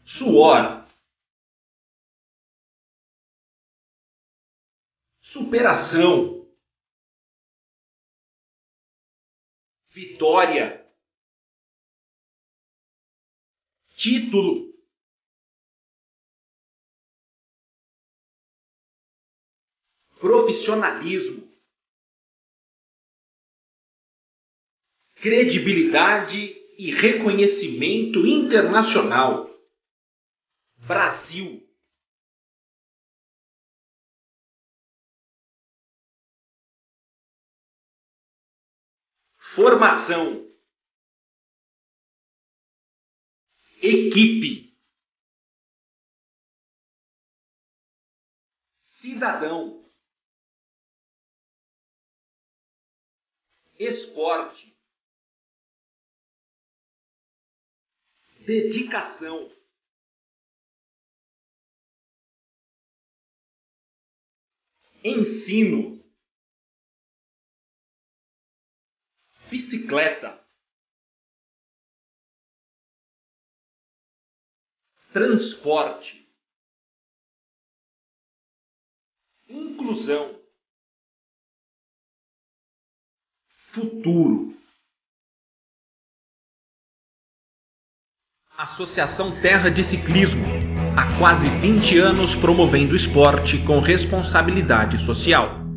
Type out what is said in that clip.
suor, superação, vitória, título, profissionalismo, credibilidade e reconhecimento internacional. Brasil. Formação. Equipe. Cidadão. Esporte. Dedicação. Ensino. Bicicleta. Transporte. Inclusão. Futuro. Associação Terra de Ciclismo, há quase 20 anos promovendo esporte com responsabilidade social.